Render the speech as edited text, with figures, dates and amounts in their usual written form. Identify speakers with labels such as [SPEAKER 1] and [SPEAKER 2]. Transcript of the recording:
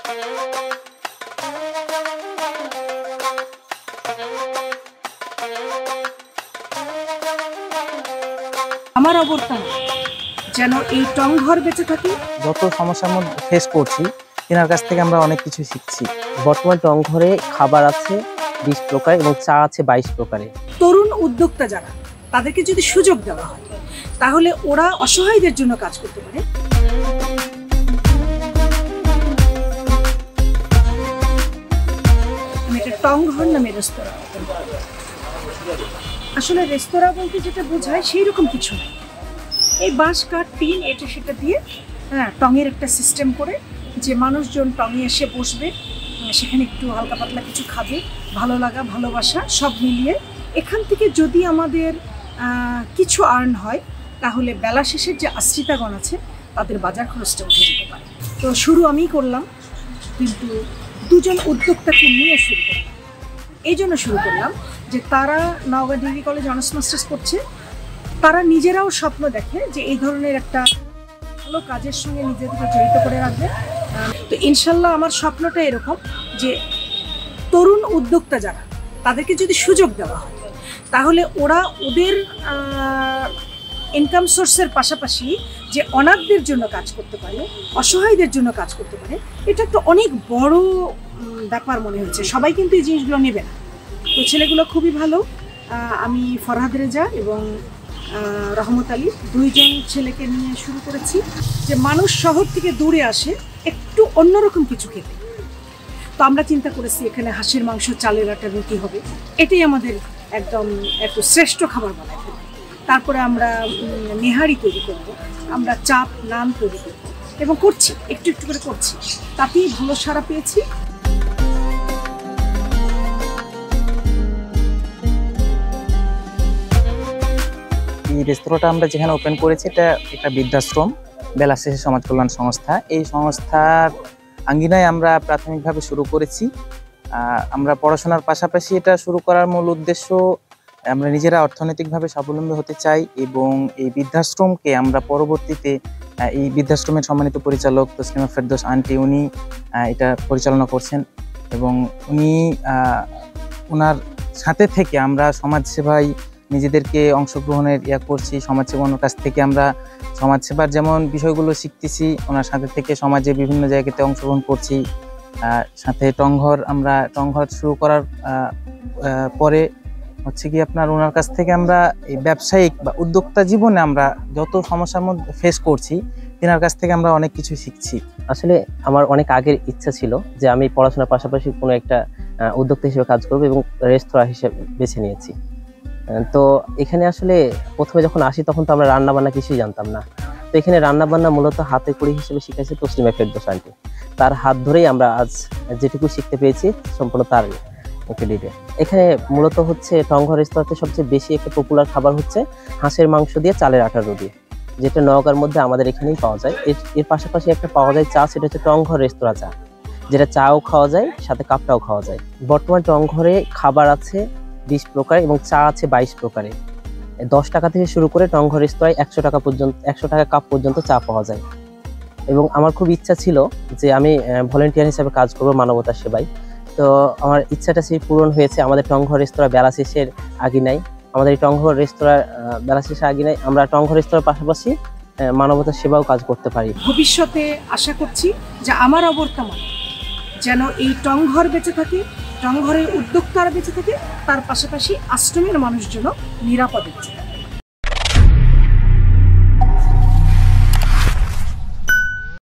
[SPEAKER 1] আমার অবর্তমান যেন এই টংঘর বেঁচে থাকে।
[SPEAKER 2] যত সমস্যার মধ্যে ফেস করছি তেনার কাছ থেকে আমরা অনেক কিছু শিখছি।
[SPEAKER 3] বর্তমান টংঘরে খাবার আছে 20 প্রকার এবং চা আছে 22 প্রকারে।
[SPEAKER 1] তরুণ উদ্যোক্তা যারা, তাদেরকে যদি সুযোগ দেওয়া হয় তাহলে ওরা অসহায়দের জন্য কাজ করতে পারে। আমি একটা টংঘর নামে রেস্তোরাঁ, আসলে রেস্তোরাঁ বলতে যেটা বোঝায় সেই রকম কিছু নয়। এই বাঁশ কাঠ টিন এটা সেটা দিয়ে টঙের একটা সিস্টেম করে যে মানুষজন টঙে এসে বসবে, সেখানে একটু হালকা পাতলা কিছু খাবে, ভালো লাগা ভালোবাসা সব মিলিয়ে এখান থেকে যদি আমাদের কিছু আর্ন হয় তাহলে বেলা শেষের যে আশ্রিতাগণ আছে তাদের বাজার খরচটা উঠে যেতে পারে। তো শুরু আমিই করলাম, কিন্তু দুজন উদ্যোক্তাকে নিয়ে শুরু করলাম। এই জন্য শুরু করলাম যে তারা নওগাঁ ডিগ্রি কলেজে অনার্স মাস্টার্স করছে, তারা নিজেরাও স্বপ্ন দেখে যে এই ধরনের একটা ভালো কাজের সঙ্গে নিজেদেরকে জড়িত করে রাখবে। তো ইনশাল্লাহ আমার স্বপ্নটা এরকম যে তরুণ উদ্যোক্তা যারা, তাদেরকে যদি সুযোগ দেওয়া হয় তাহলে ওরা ওদের ইনকাম সোর্সের পাশাপাশি যে অনাথদের জন্য কাজ করতে পারে, অসহায়দের জন্য কাজ করতে পারে, এটা একটা অনেক বড় ব্যাপার মনে হচ্ছে। সবাই কিন্তু এই জিনিসগুলো নেবে না। তো ছেলেগুলো খুবই ভালো। আমি ফরহাদ রেজা এবং রহমত আলী দুইজন ছেলেকে নিয়ে শুরু করেছি যে মানুষ শহর থেকে দূরে আসে একটু অন্যরকম কিছু খেতে। তো আমরা চিন্তা করেছি এখানে হাঁসের মাংস, চালের আটা, রুটি হবে, এটাই আমাদের একদম একটু শ্রেষ্ঠ খাবার বানাই ফেলবো। তারপরে আমরা নেহারি তৈরি করব, আমরা চাপ নান তৈরি করব এবং করছি, একটু একটু করে করছি, তাতেই ভালো সাড়া পেয়েছি।
[SPEAKER 2] এই রেস্তোরাঁটা আমরা যেখানে ওপেন করেছি এটা একটা বৃদ্ধাশ্রম, বেলা শেষে সমাজ কল্যাণ সংস্থা। এই সংস্থার আঙ্গিনায় আমরা প্রাথমিকভাবে শুরু করেছি। আমরা পড়াশোনার পাশাপাশি এটা শুরু করার মূল উদ্দেশ্য, আমরা নিজেরা অর্থনৈতিকভাবে স্বাবলম্বী হতে চাই এবং এই বৃদ্ধাশ্রমকে আমরা পরবর্তীতে, এই বৃদ্ধাশ্রমের সম্মানিত পরিচালক তসলিমা ফেরদৌস আন্টি, উনি এটা পরিচালনা করছেন এবং উনি ওনার সাথে থেকে আমরা সমাজসেবায় নিজেদেরকে অংশগ্রহণের করছি। সমাজসেবার কাছ থেকে আমরা সমাজসেবার যেমন বিষয়গুলো শিখতেছি, ওনার সাথে থেকে সমাজে বিভিন্ন জায়গাতে অংশগ্রহণ করছি। সাথে আমরা টংঘর শুরু করার পরে হচ্ছে কি আপনার ওনার কাছ থেকে আমরা এই ব্যবসায়িক বা উদ্যোক্তা জীবনে আমরা যত সমস্যার মধ্যে ফেস করছি তেনার কাছ থেকে আমরা অনেক কিছু শিখছি।
[SPEAKER 3] আসলে আমার অনেক আগের ইচ্ছা ছিল যে আমি পড়াশোনার পাশাপাশি কোনো একটা উদ্যোক্তা হিসেবে কাজ করবো এবং রেস্তোরাঁ হিসেবে বেছে নিয়েছি। তো এখানে আসলে প্রথমে যখন আসি তখন তো আমরা রান্না বান্না কিছুই জানতাম না। তো এখানে রান্না বান্না মূলত হাতে কড়ি হিসেবে শিখেছে তসলিমা ফেরদৌস আন্টি। তার হাত ধরেই আমরা আজ যেটুকু শিখতে পেয়েছি সম্পূর্ণ তার ক্রেডিটে। এখানে মূলত হচ্ছে টংঘর রেস্তোরাঁতে সবচেয়ে বেশি একটা পপুলার খাবার হচ্ছে হাঁসের মাংস দিয়ে চালের আটার রুটি, যেটা নওগাঁর মধ্যে আমাদের এখানেই পাওয়া যায়। এর পাশাপাশি একটা পাওয়া যায় চা, সেটা হচ্ছে টংঘর রেস্তোরাঁ চা, যেটা চাও খাওয়া যায় সাথে কাপটাও খাওয়া যায়। বর্তমান টংঘরে খাবার আছে 20 প্রকার এবং চা আছে 22 প্রকারে। 10 টাকা থেকে শুরু করে টংঘর রেস্তোরাঁয় 100 টাকা পর্যন্ত, 100 টাকা কাপ পর্যন্ত চা পাওয়া যায়। এবং আমার খুব ইচ্ছা ছিল যে আমি ভলেন্টিয়ার হিসেবে কাজ করব মানবতার সেবায়। তো আমার ইচ্ছাটা সেই পূরণ হয়েছে। আমাদের টংঘর রেস্তোরাঁ বেলা শেষের আগিনায়, আমাদের এই টংঘর রেস্তোরাঁ বেলা শেষের আগিনায় আমরা টংঘর রেস্তোরাঁর পাশাপাশি মানবতার সেবাও কাজ করতে পারি।
[SPEAKER 1] ভবিষ্যতে আশা করছি যে আমার অবর্তমান যেন এই টংঘর বেঁচে থাকে, টংঘরের উদ্যোক্তারা বেঁচে থাকে, তার পাশাপাশি আশ্রমের মানুষ যেন নিরাপদে থাকে।